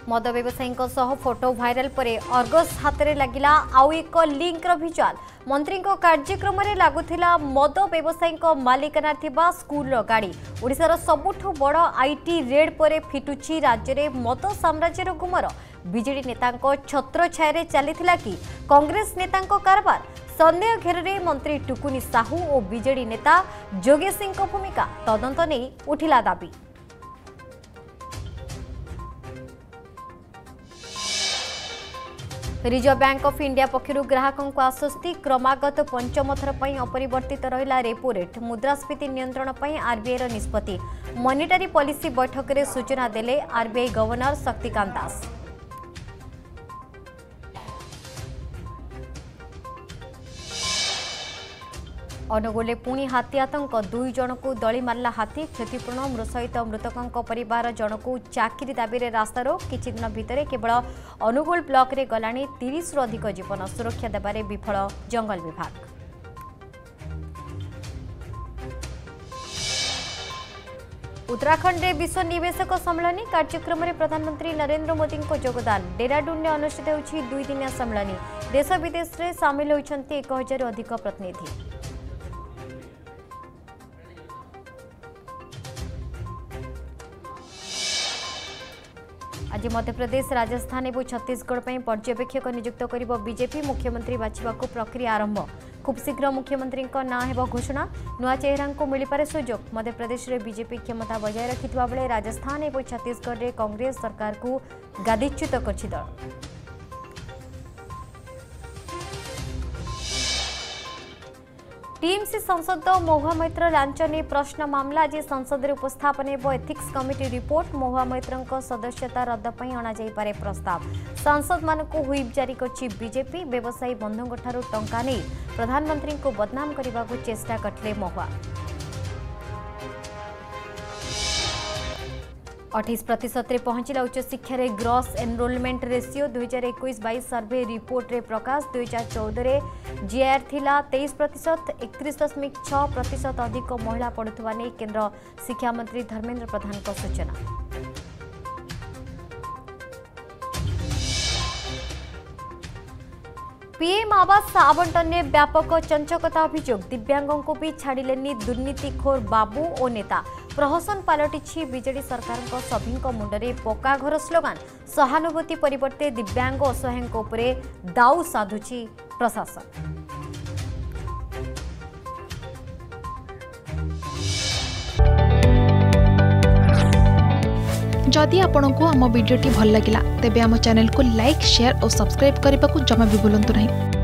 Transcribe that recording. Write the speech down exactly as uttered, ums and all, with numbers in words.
मद व्यवसायी photo viral परे अर्गस हाथ में लगिला आउ एक लिंक भिजुआल। मंत्री कार्यक्रम में लगुला मद व्यवसायी मालिकाना थिबा स्कूल गाड़ी। ओडिशार सबुठु बड़ आईटी रेड पर फिटुची राज्य में मद साम्राज्यर गुमर। बीजेडी नेता छत्र छाया चलीथिला कि कांग्रेस नेता कारबार। संदेह घेर में मंत्री टुकुनी साहू और बीजेडी नेता जोगेश सिंह भूमिका तदंत नहीं उठिला दाबी। रिजर्व बैंक ऑफ इंडिया पक्षर ग्राहकों को आश्वस्ति। क्रमागत पंचम थर पर अपरिवर्तित रहिला रेपो रेट। मुद्रास्फीति नियंत्रण पर आरबीआई निष्पत्ति। मॉनिटरी पॉलिसी बैठक में सूचना देले आरबीआई गवर्नर शक्तिकांत दास। अनुगोले पुणी हाथी आतंक। दुई जन को दली मारला हाथी। क्षतिपूर्ण मृत सहित मृतकों परिवार जन को चाकरी दाबी रास्ता रोक। किछि दिन भितर केवल अनुगोल ब्लॉक रे गलानी तीस रु अधिक जीवन। सुरक्षा देबारे विफल जंगल विभाग। उत्तराखंड में विश्व निवेशक सम्मेलन कार्यक्रम में प्रधानमंत्री नरेंद्र मोदी को योगदान। डेहराडून में अनुष्ठित होछि दुई दिनिया सम्मेलन। देश विदेश में सामिल होइछन्ति एक हजार अधिक प्रतिनिधि। आज मध्यप्रदेश राजस्थान और छत्तीसगढ़ में पर्यवेक्षक नियुक्त कर बीजेपी। मुख्यमंत्री बाछा प्रक्रिया आरंभ। खूब शीघ्र मुख्यमंत्री नाँ हेब घोषणा। नुआ चेहरा को मिलपारे सुजोग। मध्यप्रदेश में बीजेपी क्षमता बजाय रखिथिबा बेले राजस्थान और छत्तीसगढ़ में कांग्रेस सरकार को गादीच्युत करछि दल। टीएमसी संसद महुआ मैत्र लांच ने प्रश्न मामला आज संसद में उपस्थापन हो। Ethics committee report. Mahua Moitra सदस्यता रद्द पर अणाଯାଇपारे प्रस्ताव। सांसद मान को हुईप जारी करछि बीजेपी। व्यवसायी बंधुओं ठारू टंका नहीं प्रधानमंत्री को बदनाम करने को चेष्टा करथिले महुआ। अठाईस प्रतिशत रे पहुंचला उच्च शिक्षा रे ग्रॉस एनरोलमेंट रेशियो। दुई हजार इक्कीस बाईस सर्वे रिपोर्ट रे प्रकाश। दुई हजार चौदह रे जीआर थिला तेईस प्रतिशत। एकतीस दशमिक छह प्रतिशत अधिक महिला पढ़ुवा नहीं केंद्र शिक्षा मंत्री धर्मेंद्र प्रधान को सूचना। पीएम आवास आवंटन में व्यापक चंचकता अभियोग। दिव्यांगों को भी छाड़िलेनी दुर्नीतिखोर बाबू और नेता। प्रहसन पलटि बीजेडी सरकार सभी मुंडे पक्का घर स्लोगान। सहानुभूति परिवर्ते दिव्यांग असहायों उपरे दाऊ साधुची प्रशासन। जदि आपंक आम भिडी भल लगा तेब आम चैनल को लाइक शेयर और सब्सक्राइब करने को जमा भी भूलु नहीं।